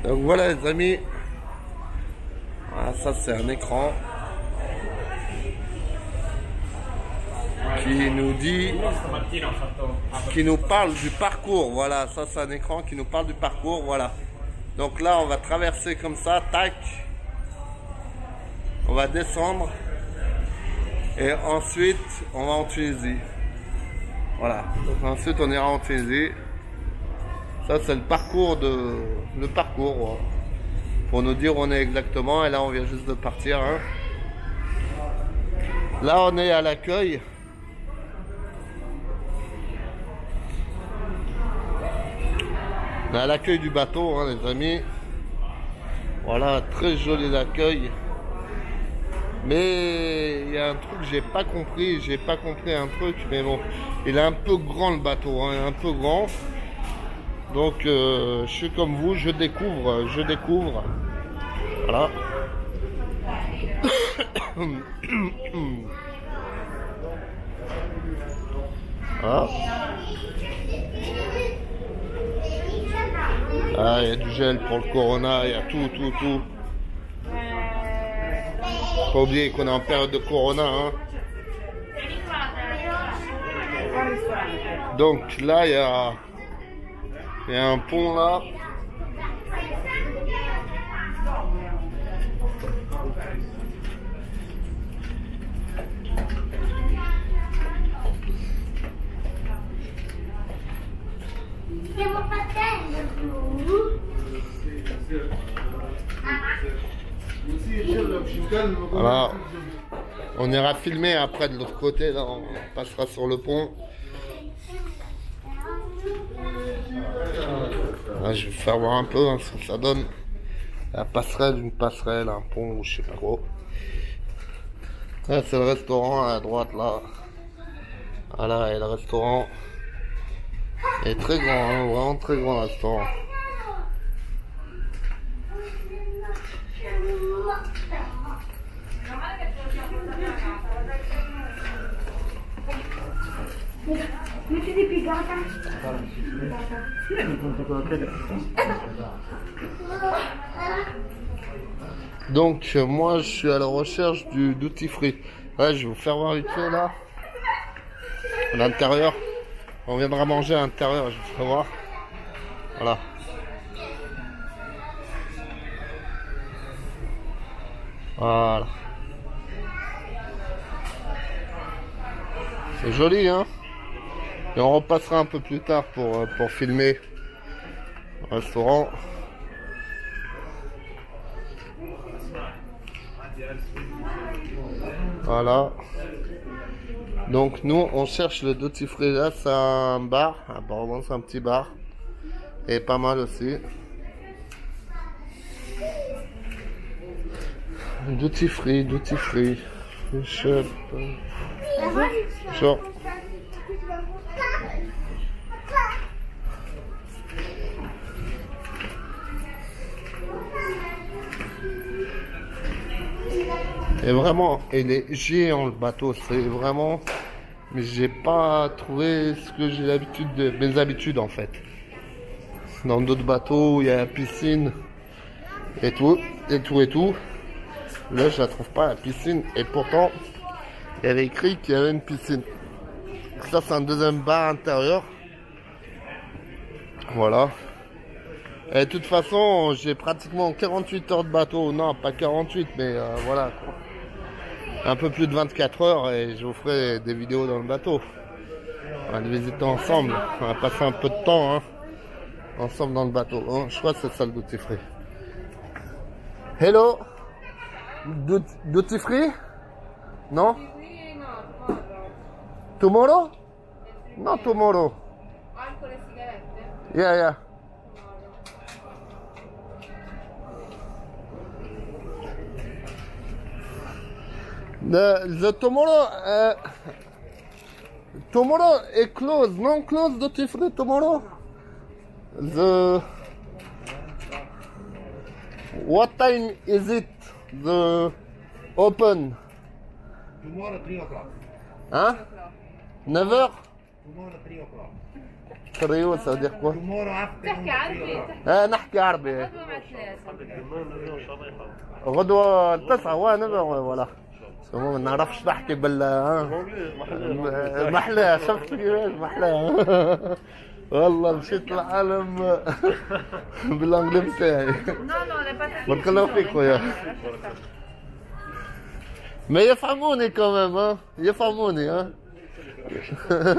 Donc voilà les amis, voilà, ça c'est un écran qui nous dit, qui nous parle du parcours. Voilà, ça c'est un écran qui nous parle du parcours. Voilà. Donc là on va traverser comme ça, tac, on va descendre et ensuite on va en Tunisie. Voilà, donc ensuite on ira en Tunisie. Ça c'est le parcours voilà. Pour nous dire où on est exactement. Et là on vient juste de partir, hein. Là on est à l'accueil. On est à l'accueil du bateau, hein, les amis. Voilà, très joli l'accueil. Mais il y a un truc que j'ai pas compris un truc, mais bon, il est un peu grand le bateau, hein, un peu grand. Donc je suis comme vous, je découvre. Voilà. Voilà. Ah, il y a du gel pour le corona, il y a tout. Faut pas oublier qu'on est en période de corona, hein. Donc là, il y a un pont là. Voilà. On ira filmer après de l'autre côté, là on passera sur le pont. Là, je vais vous faire voir un peu, hein, ce que ça donne. La passerelle, une passerelle, un pont, je sais pas trop. Là c'est le restaurant à droite là. Voilà, et le restaurant est très grand, hein, vraiment très grand le restaurant. Donc moi je suis à la recherche du duty free. Ouais, je vais vous faire voir vite fait là. À l'intérieur. On viendra manger à l'intérieur, je vous ferai voir. Voilà. Voilà. C'est joli, hein. Et on repassera un peu plus tard pour filmer le restaurant. Voilà. Donc nous on cherche le duty free. Là c'est un bar. Apparemment c'est un petit bar. Et pas mal aussi. Duty free. Shop. Sure. Et vraiment, il est géant le bateau, c'est vraiment, mais j'ai pas trouvé ce que j'ai l'habitude de mes habitudes en fait. Dans d'autres bateaux, il y a la piscine et tout. Là, je la trouve pas la piscine, et pourtant, il y avait écrit qu'il y avait une piscine. Ça, c'est un deuxième bar intérieur. Voilà. Et de toute façon, j'ai pratiquement 48 heures de bateau. Non, pas 48, mais voilà. Un peu plus de 24 heures et je vous ferai des vidéos dans le bateau. On va le visiter ensemble. On va passer un peu de temps, hein, ensemble dans le bateau. Hein, je crois que c'est ça le duty free. Hello. Duty free? Non? Tomorrow? No, tomorrow. Alcol e sigarette? Yeah. The tomorrow is closed. Non closed duty free tomorrow. What time is it? The open? Tomorrow 3 o'clock. Hein? 9 heures? Tomorrow 3 o'clock. Créole, ça veut dire quoi? تحكي عربي نحكي عربي. غدوة مع ثلاثة غدوة 9 ولا ما بنعرفش نحكي محلاه. شفت كيفاش محلاه. والله مشيت العالم بالانجلي بتاعي. بارك الله فيك خويا. ما يفهموني كمان يفهموني